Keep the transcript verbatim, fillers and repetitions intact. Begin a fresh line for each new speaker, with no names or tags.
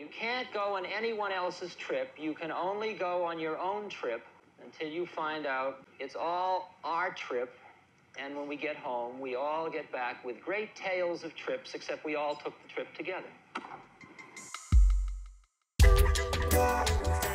You can't go on anyone else's trip. You can only go on your own trip until you find out it's all our trip. And when we get home, we all get back with great tales of trips, except we all took the trip together.